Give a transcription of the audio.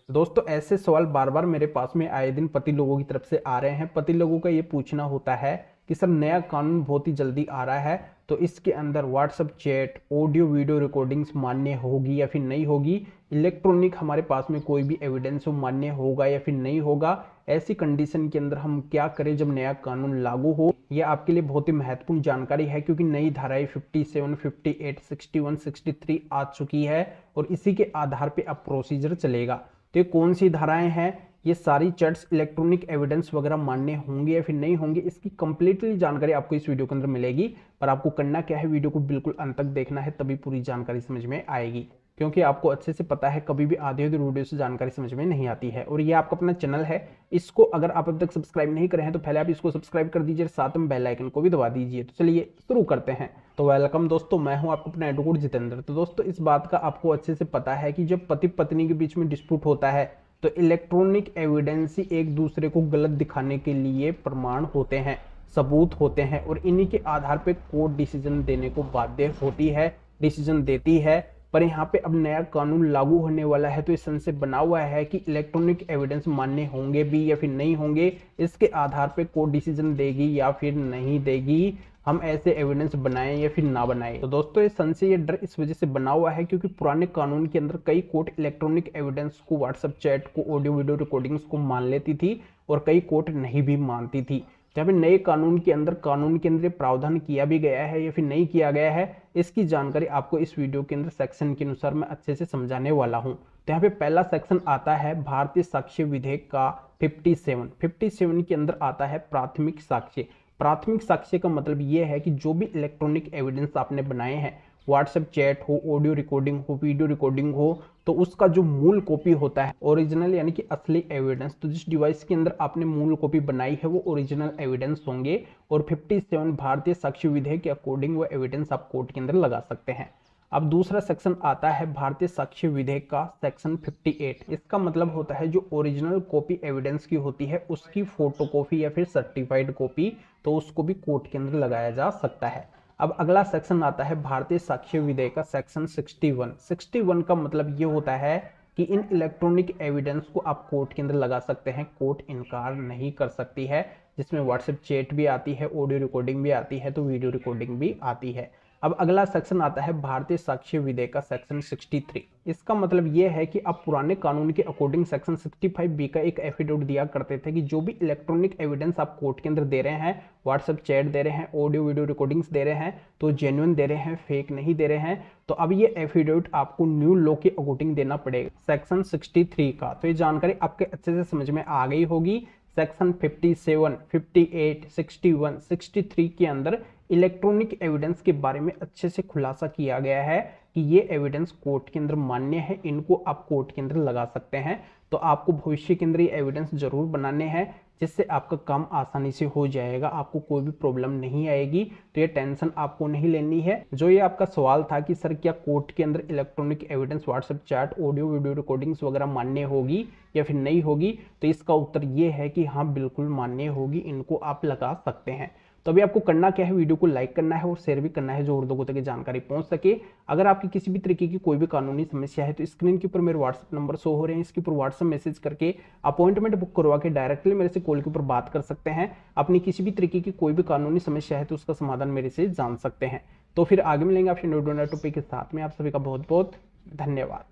दोस्तों ऐसे सवाल बार बार मेरे पास में आए दिन पति लोगों की तरफ से आ रहे हैं। पति लोगों का ये पूछना होता है कि सर नया कानून बहुत ही जल्दी आ रहा है, तो इसके अंदर WhatsApp chat, audio video recordings मान्य होगी या फिर नहीं होगी, इलेक्ट्रॉनिक हमारे पास में कोई भी एविडेंस हो मान्य होगा या फिर नहीं होगा, ऐसी कंडीशन के अंदर हम क्या करें जब नया कानून लागू हो। यह आपके लिए बहुत ही महत्वपूर्ण जानकारी है क्योंकि नई धाराएं 57, 58, 61, 63 आ चुकी है और इसी के आधार पर अब प्रोसीजर चलेगा। तो ये कौन सी धाराएं हैं, ये सारी चैट्स इलेक्ट्रॉनिक एविडेंस वगैरह मान्य होंगे या फिर नहीं होंगे, इसकी कंप्लीटली जानकारी आपको इस वीडियो के अंदर मिलेगी। पर आपको करना क्या है, वीडियो को बिल्कुल अंत तक देखना है, तभी पूरी जानकारी समझ में आएगी। क्योंकि आपको अच्छे से पता है कभी भी आधे अधूरे वीडियो से जानकारी समझ में नहीं आती है। और ये आपका अपना चैनल है, इसको अगर आप अब तक सब्सक्राइब नहीं करे हैं तो पहले आप इसको सब्सक्राइब कर दीजिए, साथ में बेल आइकन को भी दबा दीजिए। तो चलिए शुरू करते हैं। तो वेलकम दोस्तों, मैं हूं आपका अपना एडवोकेट जितेंद्र। तो दोस्तों इस बात का आपको अच्छे से पता है कि जब पति पत्नी के बीच में डिस्प्यूट होता है तो इलेक्ट्रॉनिक एविडेंस ही एक दूसरे को गलत दिखाने के लिए प्रमाण होते हैं, सबूत होते हैं, और इन्हीं के आधार पे कोर्ट डिसीजन देने को बाध्य होती है, डिसीजन देती है। पर यहाँ पे अब नया कानून लागू होने वाला है तो इस सन से बना हुआ है कि इलेक्ट्रॉनिक एविडेंस मान्य होंगे भी या फिर नहीं होंगे, इसके आधार पे कोर्ट डिसीजन देगी या फिर नहीं देगी, हम ऐसे एविडेंस बनाएं या फिर ना बनाएं। तो दोस्तों इस सन से ये डर इस वजह से बना हुआ है क्योंकि पुराने कानून के अंदर कई कोर्ट इलेक्ट्रॉनिक एविडेंस को, व्हाट्सएप चैट को, ऑडियो वीडियो रिकॉर्डिंग्स को मान लेती थी और कई कोर्ट नहीं भी मानती थी। जहाँ पे नए कानून के अंदर प्रावधान किया भी गया है या फिर नहीं किया गया है, इसकी जानकारी आपको इस वीडियो के अंदर सेक्शन के अनुसार मैं अच्छे से समझाने वाला हूँ। तो यहाँ पे पहला सेक्शन आता है भारतीय साक्ष्य विधेयक का 57 के अंदर आता है प्राथमिक साक्ष्य। प्राथमिक साक्ष्य का मतलब यह है कि जो भी इलेक्ट्रॉनिक एविडेंस आपने बनाए हैं, व्हाट्सएप चैट हो, ऑडियो रिकॉर्डिंग हो, वीडियो रिकॉर्डिंग हो, तो उसका जो मूल कॉपी होता है, ओरिजिनल यानी कि असली एविडेंस, तो जिस डिवाइस के अंदर आपने मूल कॉपी बनाई है वो ओरिजिनल एविडेंस होंगे। और 57 भारतीय साक्ष्य विधेयक के अकॉर्डिंग वो एविडेंस आप कोर्ट के अंदर लगा सकते हैं। अब दूसरा सेक्शन आता है भारतीय साक्ष्य विधेयक का सेक्शन 58। इसका मतलब होता है जो ओरिजिनल कॉपी एविडेंस की होती है उसकी फोटोकॉपी या फिर सर्टिफाइड कॉपी, तो उसको भी कोर्ट के अंदर लगाया जा सकता है। अब अगला सेक्शन आता है भारतीय साक्ष्य विधेयक का सेक्शन 61 का मतलब ये होता है कि इन इलेक्ट्रॉनिक एविडेंस को आप कोर्ट के अंदर लगा सकते हैं, कोर्ट इनकार नहीं कर सकती है, जिसमें व्हाट्सएप चैट भी आती है, ऑडियो रिकॉर्डिंग भी आती है, तो वीडियो रिकॉर्डिंग भी आती है। अब अगला सेक्शन आता है भारतीय साक्ष्य विधेयक का सेक्शन 63। इसका मतलब यह है कि अब पुराने कानून के अकॉर्डिंग सेक्शन 65B का एक एफिडेविट दिया करते थे कि जो भी इलेक्ट्रॉनिक एविडेंस आप कोर्ट के अंदर दे रहे हैं, व्हाट्सएप चैट दे रहे हैं, ऑडियो वीडियो रिकॉर्डिंग्स दे रहे हैं, तो जेन्युइन दे रहे हैं, फेक नहीं दे रहे हैं। तो अब ये एफिडेविट आपको न्यू लॉ के अकॉर्डिंग देना पड़ेगा, सेक्शन 63 का। तो ये जानकारी आपके अच्छे से समझ में आ गई होगी। सेक्शन 57, 58, 61, 63 के अंदर इलेक्ट्रॉनिक एविडेंस के बारे में अच्छे से खुलासा किया गया है कि ये एविडेंस कोर्ट के अंदर मान्य है, इनको आप कोर्ट के अंदर लगा सकते हैं। तो आपको भविष्य के अंदर ये एविडेंस जरूर बनाने हैं, जिससे आपका काम आसानी से हो जाएगा, आपको कोई भी प्रॉब्लम नहीं आएगी। तो ये टेंशन आपको नहीं लेनी है। जो ये आपका सवाल था कि सर क्या कोर्ट के अंदर electronic evidence, WhatsApp chat, audio video recordings वगैरह मान्य होगी या फिर नहीं होगी, तो इसका उत्तर ये है कि हाँ बिल्कुल मान्य होगी, इनको आप लगा सकते हैं। तो अभी आपको करना क्या है, वीडियो को लाइक करना है और शेयर भी करना है जो और लोगों तक जानकारी पहुंच सके। अगर आपकी किसी भी तरीके की कोई भी कानूनी समस्या है तो स्क्रीन के ऊपर मेरे व्हाट्सएप नंबर शो हो रहे हैं, इसके ऊपर व्हाट्सएप मैसेज करके अपॉइंटमेंट बुक करवा के डायरेक्टली मेरे से कॉल के ऊपर बात कर सकते हैं। अपनी किसी भी तरीके की कोई भी कानूनी समस्या है तो उसका समाधान मेरे से जान सकते हैं। तो फिर आगे मिलेंगे आपसे नए टॉपिक के साथ में। आप सभी का बहुत बहुत धन्यवाद।